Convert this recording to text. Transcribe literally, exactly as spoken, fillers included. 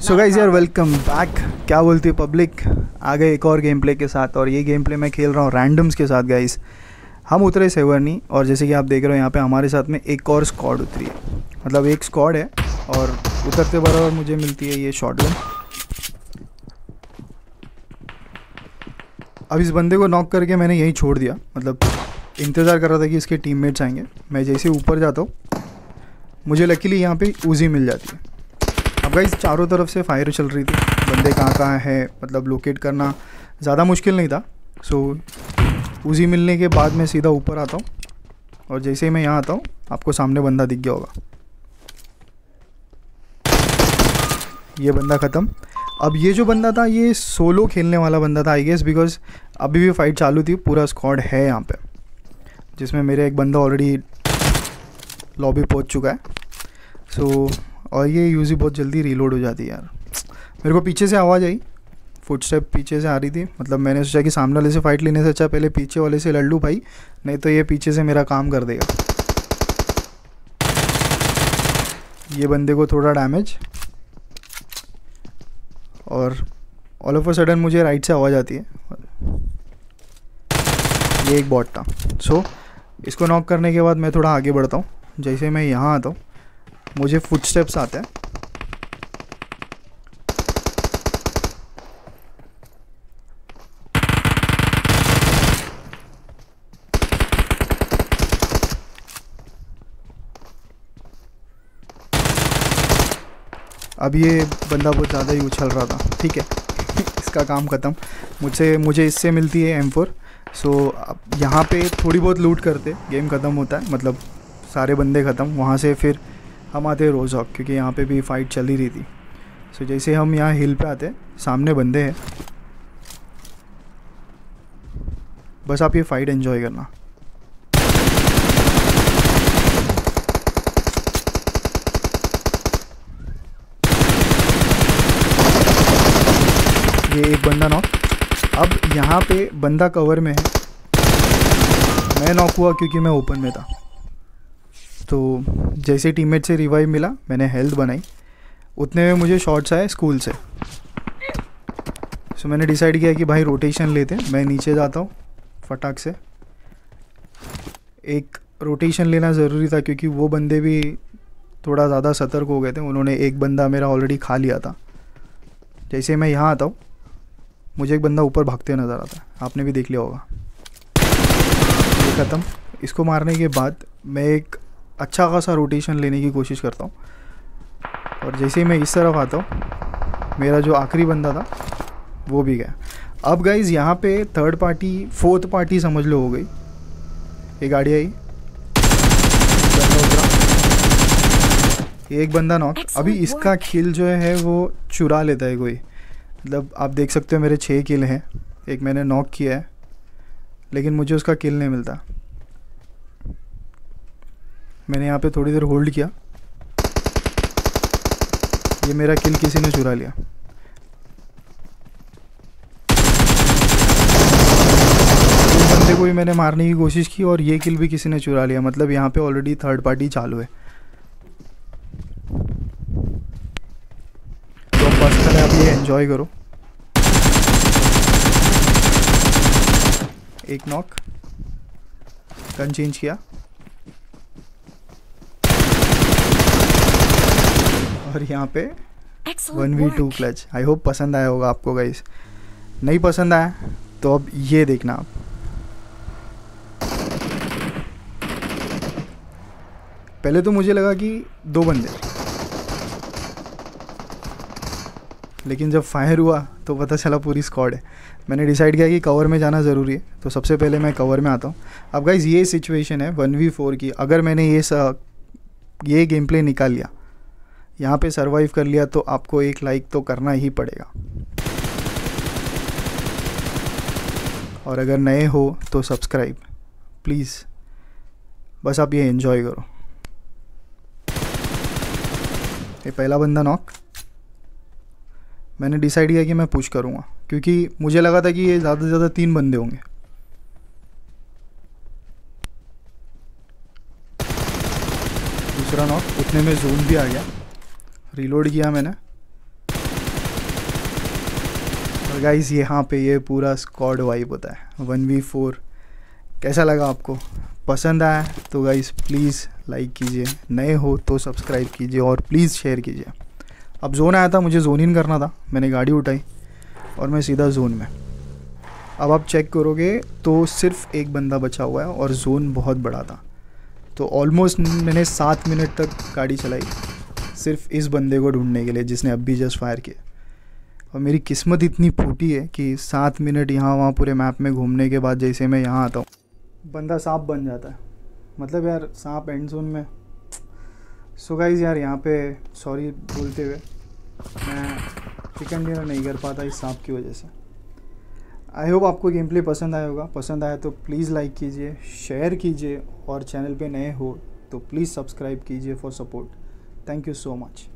सो guys यार welcome back. क्या बोलती है पब्लिक, आ गए एक और गेम प्ले के साथ। और ये गेम प्ले मैं खेल रहा हूँ रैंडम्स के साथ गाइस। हम उतरे सेवर्नी और जैसे कि आप देख रहे हो यहाँ पे हमारे साथ में एक और स्क्वाड उतरी है, मतलब एक स्क्वाड है। और उतरते बराबर मुझे मिलती है ये शॉटगन। अब इस बंदे को नॉक करके मैंने यहीं छोड़ दिया, मतलब इंतज़ार कर रहा था कि इसके टीममेट्स आएंगे। मैं जैसे ऊपर जाता हूँ मुझे लकीली यहाँ पे उजी मिल जाती है। अब गाइस चारों तरफ से फायर चल रही थी, बंदे कहाँ कहाँ है मतलब लोकेट करना ज़्यादा मुश्किल नहीं था। सो उजी मिलने के बाद मैं सीधा ऊपर आता हूँ और जैसे ही मैं यहाँ आता हूँ आपको सामने बंदा दिख गया होगा। ये बंदा ख़त्म। अब ये जो बंदा था ये सोलो खेलने वाला बंदा था आई गेस, बिकॉज अभी भी फाइट चालू थी। पूरा स्क्वाड है यहाँ पे, जिसमें मेरे एक बंदा ऑलरेडी लॉबी पहुँच चुका है। सो so, और ये यूज़ी बहुत जल्दी रीलोड हो जाती है यार। मेरे को पीछे से आवाज़ आई, फुटस्टेप पीछे से आ रही थी। मतलब मैंने सोचा कि सामने वाले से फ़ाइट लेने से अच्छा पहले पीछे वाले से लड़ लूँ भाई, नहीं तो ये पीछे से मेरा काम कर देगा। ये बंदे को थोड़ा डैमेज, और ऑल ऑफ अ सडन मुझे राइट से आवाज़ आती है। ये एक बॉट था। सो so, इसको नॉक करने के बाद मैं थोड़ा आगे बढ़ता हूँ। जैसे मैं यहाँ आता हूँ मुझे फुटस्टेप्स आते हैं। अब ये बंदा बहुत ज़्यादा ही उछल रहा था, ठीक है इसका काम ख़त्म। मुझसे मुझे इससे मिलती है एम फोर। सो अब यहाँ पे थोड़ी बहुत लूट करते गेम ख़त्म होता है, मतलब सारे बंदे ख़त्म। वहाँ से फिर हम आते हैं रोज़हॉक, क्योंकि यहाँ पे भी फाइट चल ही रही थी। सो so, जैसे हम यहाँ हिल पे आते हैं सामने बंदे हैं, बस आप ये फाइट एंजॉय करना। ये एक बंदा नॉक। अब यहाँ पे बंदा कवर में है, मैं नॉक हुआ क्योंकि मैं ओपन में था। तो जैसे टीममेट से रिवाइव मिला मैंने हेल्थ बनाई, उतने में मुझे शॉट्स आए स्कूल से। सो मैंने डिसाइड किया कि भाई रोटेशन लेते हैं। मैं नीचे जाता हूँ फटाक से। एक रोटेशन लेना ज़रूरी था क्योंकि वो बंदे भी थोड़ा ज़्यादा सतर्क हो गए थे। उन्होंने एक बंदा मेरा ऑलरेडी खा लिया था। जैसे मैं यहाँ आता हूँ मुझे एक बंदा ऊपर भागते नज़र आता है, आपने भी देख लिया होगा। ये ख़त्म। इसको मारने के बाद मैं एक अच्छा खासा रोटेशन लेने की कोशिश करता हूँ, और जैसे ही मैं इस तरफ आता हूँ मेरा जो आखिरी बंदा था वो भी गया। अब गाइज़ यहाँ पे थर्ड पार्टी फोर्थ पार्टी समझ लो हो गई। ये गाड़ी आई, एक बंदा नॉक। अभी इसका किल जो है वो चुरा लेता है कोई, मतलब आप देख सकते हो मेरे छः किल हैं। एक मैंने नॉक किया है लेकिन मुझे उसका किल नहीं मिलता। मैंने यहाँ पे थोड़ी देर होल्ड किया, ये मेरा किल किसी ने चुरा लिया। इस बंदे को भी मैंने मारने की कोशिश की और ये किल भी किसी ने चुरा लिया। मतलब यहाँ पे ऑलरेडी थर्ड पार्टी चालू है। तो फर्स्ट पहले आप ये एंजॉय करो। एक नॉक, गन चेंज किया और यहाँ पे one v two clutch. I hope पसंद आया होगा आपको गाइस। नहीं पसंद आया तो अब ये देखना आप। पहले तो मुझे लगा कि दो बंदे, लेकिन जब फायर हुआ तो पता चला पूरी स्क्वाड है। मैंने डिसाइड किया कि कवर में जाना ज़रूरी है, तो सबसे पहले मैं कवर में आता हूँ। अब गाइस ये सिचुएशन है वन वी फोर की। अगर मैंने ये सा ये गेम प्ले निकाल लिया, यहाँ पे सरवाइव कर लिया, तो आपको एक लाइक तो करना ही पड़ेगा। और अगर नए हो तो सब्सक्राइब प्लीज़। बस आप ये एंजॉय करो। ये पहला बंदा नॉक। मैंने डिसाइड किया कि मैं पुश करूँगा क्योंकि मुझे लगा था कि ये ज़्यादा से ज़्यादा तीन बंदे होंगे। दूसरा नॉक, उतने में जोन भी आ गया। रीलोड किया मैंने, और गाइस यहाँ पे ये पूरा स्क्वाड वाइब होता है वन वी फोर। कैसा लगा आपको? पसंद आया तो गाइस प्लीज़ लाइक कीजिए, नए हो तो सब्सक्राइब कीजिए और प्लीज़ शेयर कीजिए। अब जोन आया था, मुझे जोन इन करना था, मैंने गाड़ी उठाई और मैं सीधा जोन में। अब आप चेक करोगे तो सिर्फ एक बंदा बचा हुआ है और जोन बहुत बड़ा था। तो ऑलमोस्ट मैंने सात मिनट तक गाड़ी चलाई सिर्फ इस बंदे को ढूंढने के लिए जिसने अब भी जस्ट फायर किया। और मेरी किस्मत इतनी फूटी है कि सात मिनट यहाँ वहाँ पूरे मैप में घूमने के बाद जैसे मैं यहाँ आता हूँ, बंदा सांप बन जाता है। मतलब यार सांप एंड जोन में। सो गाइस यार यहाँ पे सॉरी बोलते हुए मैं चिकन डिनर नहीं कर पाता इस सांप की वजह से। आई होप आपको गेम प्ले पसंद आया होगा। पसंद आया तो प्लीज़ लाइक कीजिए, शेयर कीजिए और चैनल पे नए हो तो प्लीज़ सब्सक्राइब कीजिए for support. Thank you so much.